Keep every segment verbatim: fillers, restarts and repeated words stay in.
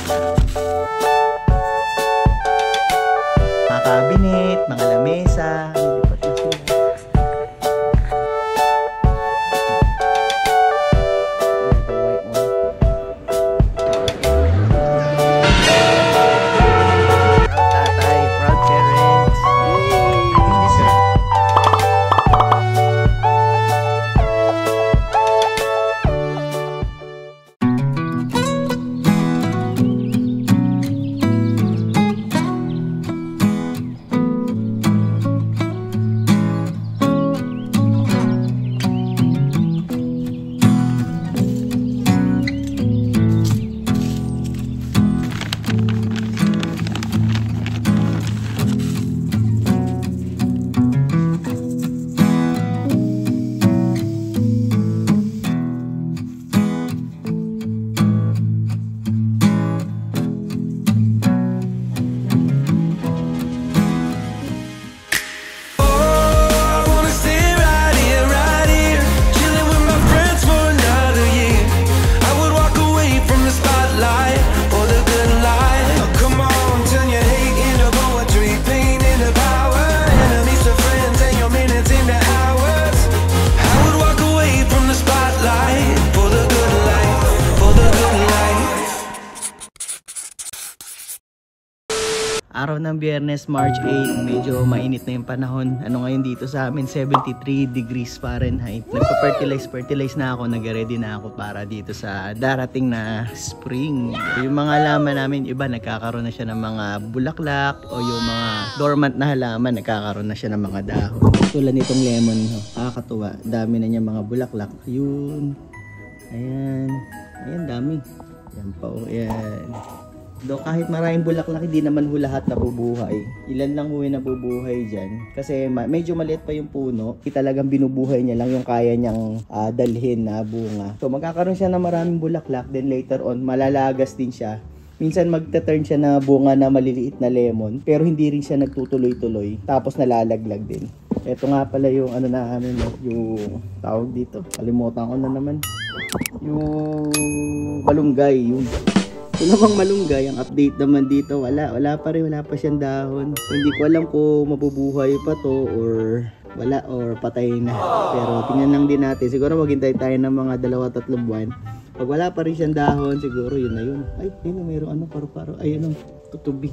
Mga cabinet, mga lamesa. Araw ng Biyernes, March eighth, medyo mainit na yung panahon. Ano ngayon dito sa amin, seventy-three degrees Fahrenheit. Nagpa-fertilize, fertilize na ako, nag-ready na ako para dito sa darating na spring. Yung mga halaman namin, iba nagkakaroon na siya ng mga bulaklak o yung mga dormant na halaman, nagkakaroon na siya ng mga dahon. Tulad nitong lemon, nakakatuwa. Dami na niya mga bulaklak. Yun. Ayan. Ayan, dami. Ayan pa o. Ayan. Do kahit maraming bulaklak, hindi naman ho lahat nabubuhay. Ilan lang ho yung nabubuhay dyan. Kasi ma medyo maliit pa yung puno. Talagang binubuhay niya lang yung kaya niyang uh, dalhin na bunga. So magkakaroon siya ng maraming bulaklak. Then later on, malalagas din siya. Minsan magta-turn siya na bunga na maliliit na lemon. Pero hindi rin siya nagtutuloy-tuloy. Tapos nalalaglag din. Ito nga pala yung ano na ano, yung tawag dito. Kalimutan ko na naman. Yung malunggay. Yung Ito namang malunggay, ang update naman dito, wala, wala pa rin, wala pa siyang dahon. So, hindi ko alam kung mabubuhay pa to or wala or patay na. Pero tingnan lang din natin, siguro maghintay tayo ng mga dalawa tatlong buwan. Pag wala pa rin siyang dahon, siguro yun na yun. Ay, yun na, mayroong ano, paro-paro, ay ano, tutubi.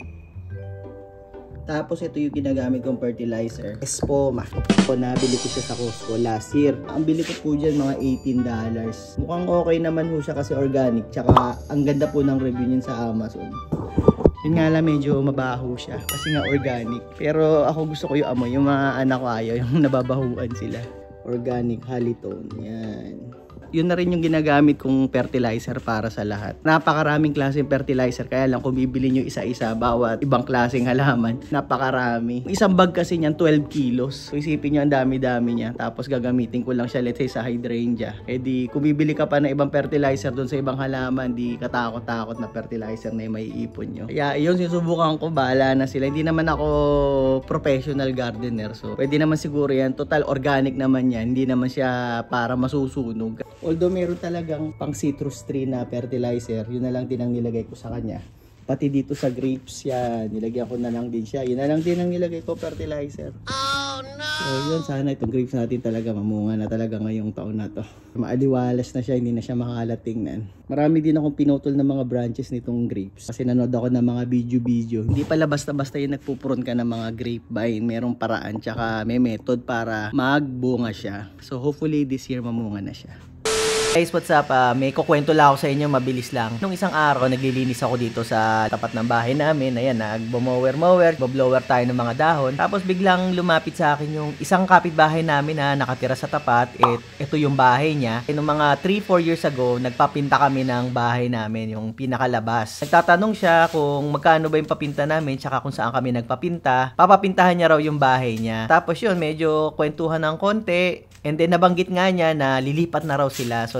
Tapos ito yung ginagamit kong fertilizer, Espoma. So, nabili ko siya sa Costco last year. Ang bili ko po dyan mga eighteen dollars. Mukhang okay naman po siya kasi organic. Tsaka ang ganda po ng review niyan sa Amazon. Yun nga lang, medyo mabaho siya kasi nga organic. Pero ako gusto ko yung amoy. Yung mga anak ko ayaw, yung nababahuan sila. Organic halitones. Yan. Yun na rin yung ginagamit kong fertilizer para sa lahat. Napakaraming klaseng fertilizer. Kaya lang kung bibili nyo isa-isa bawat ibang klaseng halaman, napakarami. Isang bag kasi niyan twelve kilos. So isipin nyo ang dami-dami niya. Tapos gagamitin ko lang siya, let's say sa hydrangea. Eh di kung bibili ka pa ng ibang fertilizer dun sa ibang halaman, di katakot-takot na fertilizer na yung may ipon nyo. Kaya yun, sinusubukan ko, bahala na sila. Hindi naman ako professional gardener. So pwede naman siguro yan. Total organic naman yan. Hindi naman siya para masusunog. Although meron talagang pang citrus tree na fertilizer, yun na lang din ang nilagay ko sa kanya. Pati dito sa grapes yan, nilagyan ko na lang din siya. Yun na lang din ang nilagay ko fertilizer. Oh no! So yun, sana itong grapes natin talaga mamunga na talaga ngayong taon na to. Maaliwalas na siya, hindi na siya makakalatingnan. Marami din akong pinutol ng mga branches nitong grapes. Kasi nanood ako ng mga video-video. Hindi pala basta-basta yung nagpupuron ka ng mga grapevine. Merong paraan, tsaka may method para magbunga siya. So hopefully this year mamunga na siya. Guys, what's up? Uh, may kukwento lang ako sa inyo, mabilis lang. Nung isang araw, naglilinis ako dito sa tapat ng bahay namin. Ayan, nagbo-mower-mower, bo-blower tayo ng mga dahon. Tapos biglang lumapit sa akin yung isang kapitbahay namin na nakatira sa tapat. Et, ito yung bahay niya. E, nung mga three four years ago, nagpapinta kami ng bahay namin, yung pinakalabas. Nagtatanong siya kung magkano ba yung papinta namin, tsaka kung saan kami nagpapinta. Papapintahan niya raw yung bahay niya. Tapos yun, medyo kwentuhan ng konti. And then nabanggit nga niya na lilipat na raw sila. So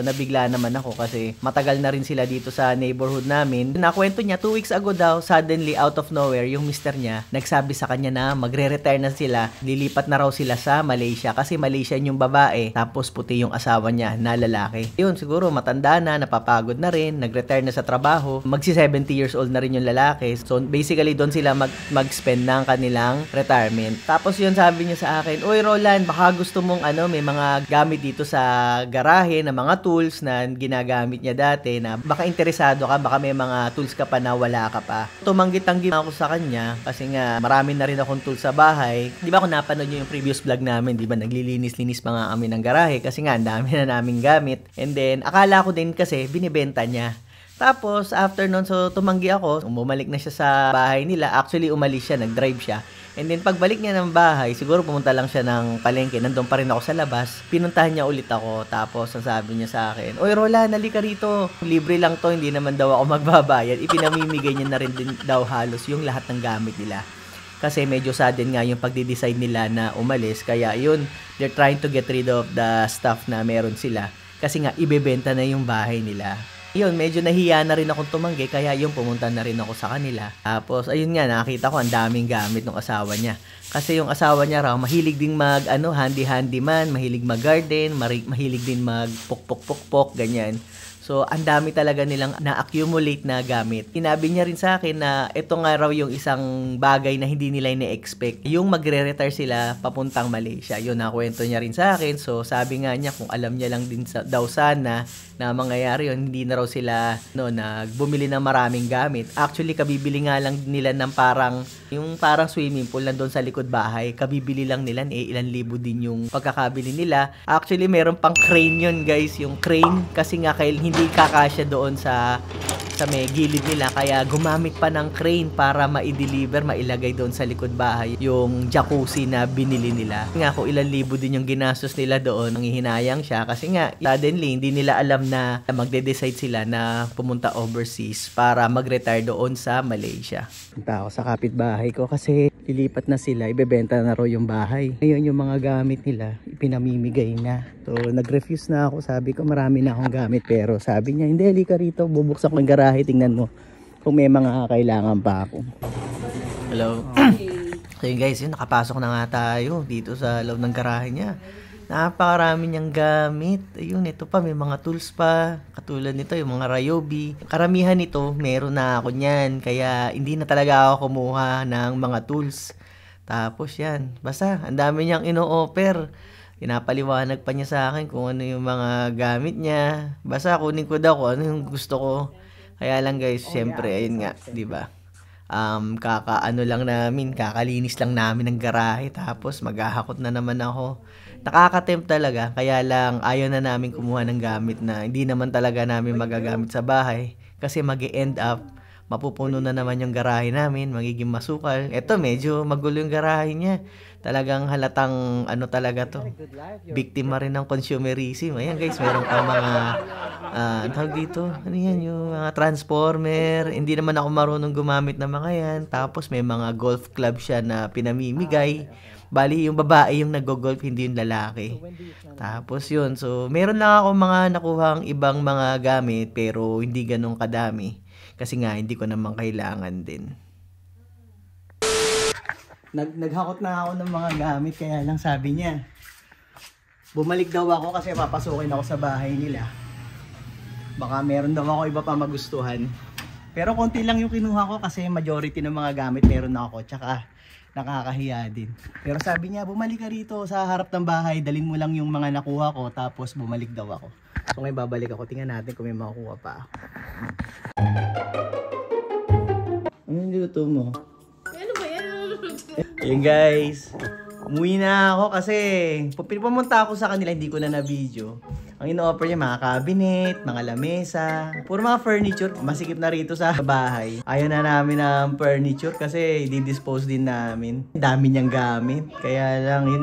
nabigla naman ako kasi matagal na rin sila dito sa neighborhood namin. Nakwento niya, two weeks ago daw, suddenly out of nowhere, yung mister niya, nagsabi sa kanya na magre-retire na sila, lilipat na raw sila sa Malaysia kasi Malaysian yung babae, tapos puti yung asawa niya na lalaki. Yun, siguro matanda na, napapagod na rin, nag-retire na sa trabaho, magsi seventy years old na rin yung lalaki. So basically doon sila mag mag-spend ng kanilang retirement. Tapos yun, sabi niya sa akin, "Uy Roland, baka gusto mong ano, may mga gamit dito sa garahe na mga tools na ginagamit niya dati na baka interesado ka, baka may mga tools ka pa na wala ka pa." Tumanggit-tanggi ako sa kanya kasi nga marami na rin akong tools sa bahay. Di ba kung napanood niyo yung previous vlog namin, di ba naglilinis-linis pa nga kami ng garahe kasi nga ang dami na naming gamit. And then akala ko din kasi binibenta niya. Tapos, after nun, so tumanggi ako. Bumalik na siya sa bahay nila. Actually, umalis siya, nag-drive siya. And then, pagbalik niya ng bahay, siguro pumunta lang siya ng palengke. Nandun pa rin ako sa labas. Pinuntahan niya ulit ako. Tapos, ang sabi niya sa akin, "Oy, Roland, halika rito. Libre lang to, hindi naman daw ako magbabayad." Ipinamimigay niya na rin din daw halos yung lahat ng gamit nila. Kasi medyo sudden nga yung pagde-decide nila na umalis. Kaya yun, they're trying to get rid of the stuff na meron sila. Kasi nga, ibebenta na yung bahay nila. Yun, medyo nahiya na rin akong tumanggi, kaya yung pumunta na rin ako sa kanila. Tapos, ayun nga, nakita ko ang daming gamit ng asawa niya. Kasi yung asawa niya raw, mahilig din mag, ano, handy-handy man, mahilig mag-garden, mahilig din mag-pok-pok-pok-pok, ganyan. So, ang dami talaga nilang na-accumulate na gamit. Sinabi niya rin sa akin na ito nga raw yung isang bagay na hindi nila ina-expect. Yung magre-retire sila papuntang Malaysia. Yun, nakwento niya rin sa akin. So, sabi nga niya kung alam niya lang din sa, daw sana na mangyayari yun, hindi na raw sila no, nagbumili ng maraming gamit. Actually, kabibili nga lang nila ng parang, yung parang swimming pool na doon sa likod bahay. Kabibili lang nila, eh, ilan libo din yung pagkakabili nila. Actually, meron pang crane yun, guys. Yung crane, kasi nga kail hindi kakasya doon sa sa may gilid nila, kaya gumamit pa ng crane para ma-deliver, mailagay doon sa likod bahay yung jacuzzi na binili nila. Nga kung ilang libo din yung ginastos nila doon, nanghihinayang siya kasi nga suddenly hindi nila alam na magde-decide sila na pumunta overseas para mag-retire doon sa Malaysia. Punta ako sa kapitbahay ko kasi lilipat na sila, ibebenta na raw yung bahay. Ngayon yung mga gamit nila, ipinamimigay na. So nag-refuse na ako, sabi ko marami na akong gamit, pero sabi niya, "Hindi, halika rito, bubuksan ko yung garahe, tingnan mo kung may mga kailangan pa ako." Hello. Okay. So yun guys, yun, nakapasok na nga tayo dito sa loob ng garahe niya. Napakarami niyang gamit. Ayun, ito pa, may mga tools pa. Katulad nito, yung mga Ryobi. Karamihan nito, meron na ako niyan. Kaya hindi na talaga ako kumuha ng mga tools. Tapos yan, basta, ang dami niyang ino-offer. Pinapaliwanag pa niya sa akin kung ano yung mga gamit niya. Basta kunin ko daw kung ano yung gusto ko. Kaya lang guys, oh, syempre, yeah, ayun nga, di ba? Um, kakaano lang namin, kakalinis lang namin ng garahe, tapos maghahakot na naman ako. Nakaka-tempt talaga, kaya lang ayaw na namin kumuha ng gamit na hindi naman talaga namin magagamit sa bahay. Kasi mag-e-end up, mapupuno na naman yung garahe namin, magiging masukal. Eto, medyo magulo yung garahe niya. Talagang halatang ano talaga to, biktima rin ng consumerism. Ayan guys, meron pa mga uh, tawag dito, ano yan, yung mga transformer. Hindi naman ako marunong gumamit ng mga yan. Tapos may mga golf club siya na pinamimigay. Bali yung babae yung nag-golf, hindi yung lalaki. Tapos yun, so meron lang ako mga nakuhang ibang mga gamit, pero hindi ganun kadami. Kasi nga, hindi ko naman kailangan din. Nag naghakot na ako ng mga gamit, kaya lang sabi niya, bumalik daw ako kasi papasukin ako sa bahay nila. Baka meron daw ako iba pa magustuhan. Pero konti lang yung kinuha ko kasi majority ng mga gamit meron na ako. Tsaka nakakahiya din. Pero sabi niya, bumalik ka rito sa harap ng bahay, dalhin mo lang yung mga nakuha ko, tapos bumalik daw ako. So ngayon babalik ako, tingnan natin kung may makukuha pa ako. Ano yung luto mo? Ano ba yan? Ayun guys, umuwi na ako kasi pumunta ako sa kanila, hindi ko na na-video. Ang ino-offer niya mga cabinet, mga lamesa, puro mga furniture. Masikip na rito sa bahay. Ayaw na namin ng furniture kasi di-dispose din namin. Dami niyang gamit. Kaya lang yun,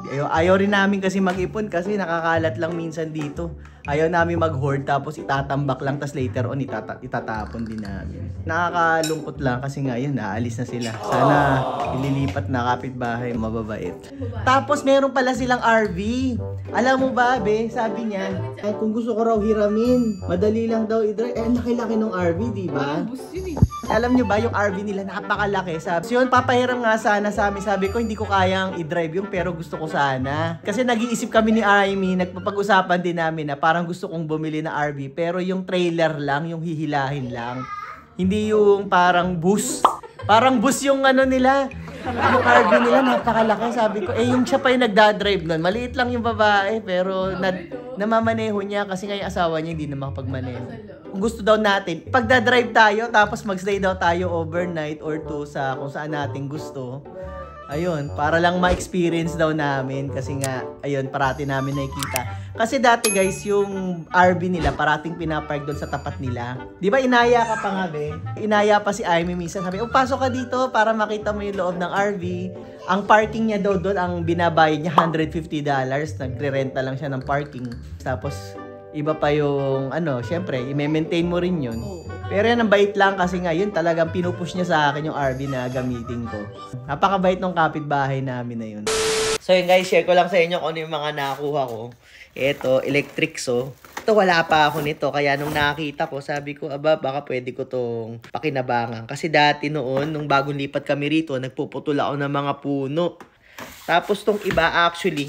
Ayaw, ayaw rin namin kasi mag-ipon kasi nakakalat lang minsan dito. Ayaw namin mag-hoard tapos itatambak lang tapos later on itata itatapon din namin. Nakakalungkot lang kasi nga yun, naalis na sila. Sana ililipat na kapitbahay, mababait. Tapos meron pala silang R V. Alam mo ba, be, sabi niya, ay, kung gusto ko raw hiramin, madali lang daw i-drive. Eh, laki-laki ng R V, di ba? Alam nyo ba, yung R V nila napakalaki. Sabi, so yun, papahiram nga sana sa amin. Sabi ko, hindi ko kayang i-drive yung pero gusto ko sana. Kasi nag-iisip kami ni Amy, nagpapag-usapan din namin na parang gusto kong bumili na R V. Pero yung trailer lang, yung hihilahin lang. Hindi yung parang bus. Parang bus yung ano nila. Yung R V nila napakalaki. Sabi ko, eh yung siya pa yung nagdadrive nun. Maliit lang yung babae, pero na, namamaneho niya kasi nga yung asawa niya hindi na makapagmaneho. Kung gusto daw natin, pagdadrive tayo, tapos magstay daw tayo overnight or two sa kung saan natin gusto. Ayun, para lang ma-experience daw namin kasi nga, ayun, parati namin nakikita. Kasi dati guys, yung R V nila, parating pinapark doon sa tapat nila. Di ba inaya ka pa nga, be? Inaya pa si Amy minsan. Sabi, oh, pasok ka dito para makita mo yung loob ng R V. Ang parking niya daw doon, ang binabayad niya, one hundred fifty dollars. Nagre-renta lang siya ng parking. Tapos, iba pa yung, ano, syempre, i-maintain mo rin yun. Pero yan, ang bait lang kasi nga yun, talagang pinupush niya sa akin yung R V na gamitin ko. Napakabait ng kapitbahay namin na yun. So yun guys, share ko lang sa inyo kung ano yung mga nakuha ko. Ito, electric so. Ito, wala pa ako nito. Kaya nung nakita ko, sabi ko, aba, baka pwede ko tong pakinabangan. Kasi dati noon, nung bagong lipat kami rito, nagpuputol ako ng mga puno. Tapos tong iba, actually,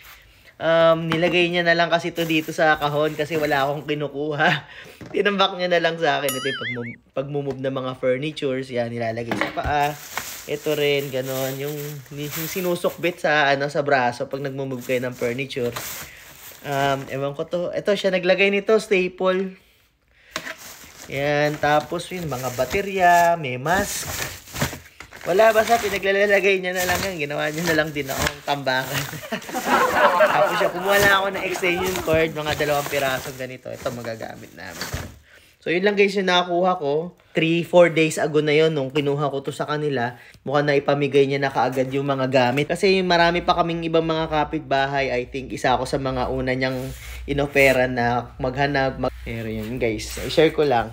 Um, nilagay niya na lang kasi to dito sa kahon kasi wala akong kinukuha. Tinambak niya na lang sa akin. Ito yung pag-move, pag-move ng mga furnitures. Yan, nilalagay sa paa. Ito rin, ganon. Yung, yung sinusukbit sa, ano, sa braso pag nag-move kayo ng furniture. Um, ewan ko to. Ito, siya naglagay nito, staple. Yan, tapos yun, mga baterya, may mask. Wala, basta pinaglalagay niya na lang yan. Ginawa niya na lang din akong tambakan. Tapos siya, kumuha lang ako ng extension cord, mga dalawang pirasong ganito. Ito magagamit namin. So yun lang guys yung nakakuha ko. three four days ago na yun nung kinuha ko to sa kanila. Mukhang na ipamigay niya na kaagad yung mga gamit. Kasi marami pa kaming ibang mga kapitbahay. I think isa ako sa mga una niyang inofera na maghanap. Mag Pero yun guys, i-share ko lang.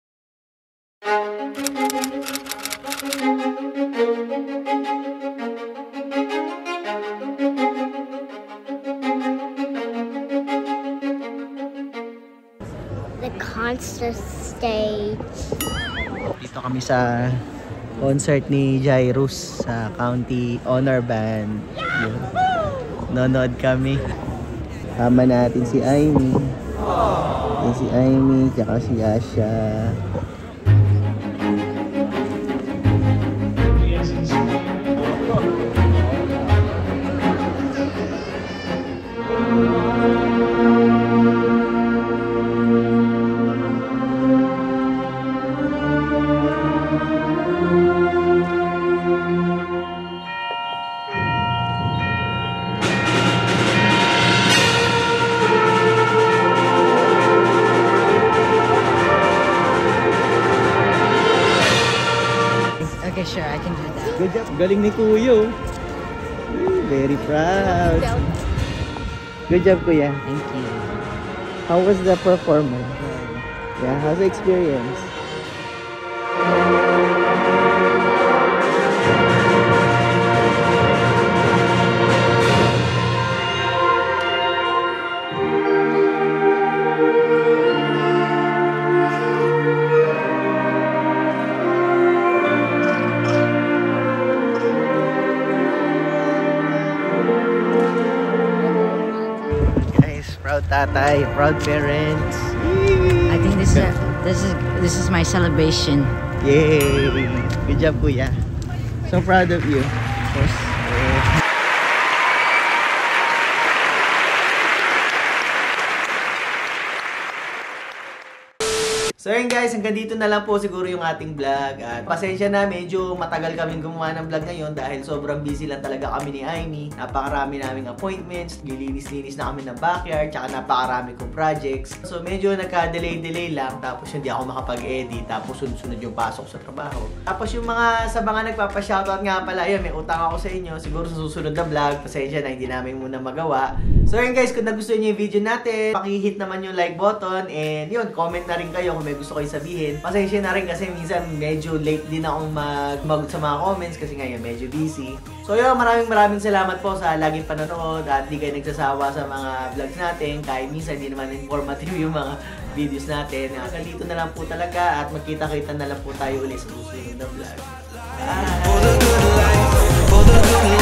Concert stage. Dito kami sa concert ni Jairus sa County Honor Band. Yun. Nanood kami. Tama natin si Amy. Yan si Amy, tsaka si Asha. Okay, sure, I can do that. Good job. Galing ni Kuya. Very proud. Good job, Kuya. Thank you. How was the performance? Yeah, how's the experience? Proud tatay, proud parents. I think this is a, this is this is my celebration. Yay! Good job, Kuya. So proud of you. Of course. So yun guys, hanggang dito na lang po siguro yung ating vlog. At pasensya na, medyo matagal kaming gumawa ng vlog ngayon dahil sobrang busy lang talaga kami ni Aimee. Napakarami naming appointments, lilinis-linis na kami ng backyard, tsaka napakarami kong projects. So medyo nagka-delay-delay lang, tapos hindi ako makapag-edit, tapos sunod-sunod yung pasok sa trabaho. Tapos yung mga sa mga nagpapa-shoutout nga pala, ayun, may utang ako sa inyo. Siguro sa susunod na vlog, pasensya na, hindi namin muna magawa. So yun guys, kung nagustuhan nyo yung video natin, paki-hit naman yung like button, and yun, comment na rin kayo kung may gusto kayo sabihin. Pasensya na rin kasi minsan medyo late din akong mag-magot sa mga comments kasi ngayon medyo busy. So yun, maraming maraming salamat po sa laging panonood at di kayo nagsasawa sa mga vlogs natin kahit minsan hindi naman informative yung mga videos natin. Hanggang dito na lang po talaga at magkita-kita na lang po tayo ulit sa susunod na vlog. Bye!